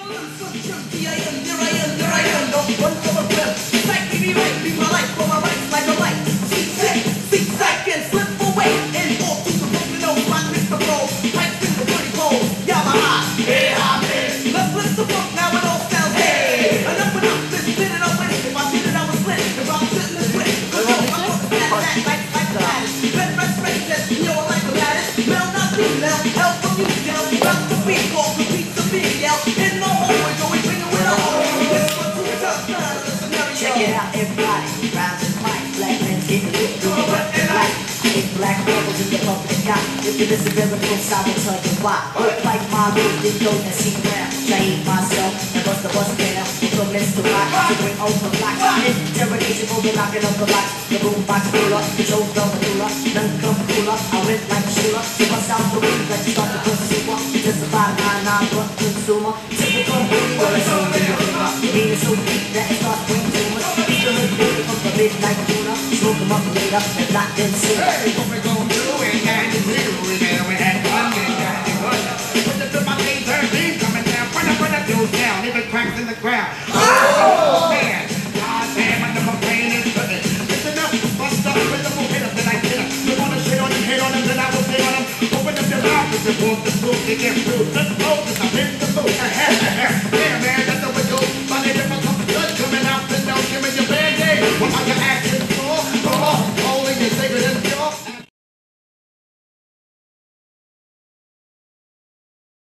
Check it out, everybody. Rounds and mics, black men getting lit through the wet light. Eight black rebels in the public eye. If you listen to the close, I will tell you why. Look like my rules, then go and see round. I hate myself and bust the bus down. From list to rock, to bring over blocks. Interrogation over locking up the box. The boom box pull up, the show drum cooler. None come cooler, I went like a shooter. So bust out the weed, like you start to bust super. Just about 9-9 blunt consumer. Typical weed, well it's only your finger. Meaning so deep that it starts bringing tumors. From the midnight tuna, smoke them up later and lock them sooner. Hey, what we gon' do? Ain't got any real, we had fun, ain't got any fun. Put the my K-13 coming down, run up, goes down, even cracks in the ground. Oh, man, God damn, I know my pain is cooking. Listen up, bust up, with the move, hit up, then I hit up. You wanna shit on him, hit on him, then I will hit on him. Open up your mouth, if you want the food, they get through. Let's go, 'cause I'm in the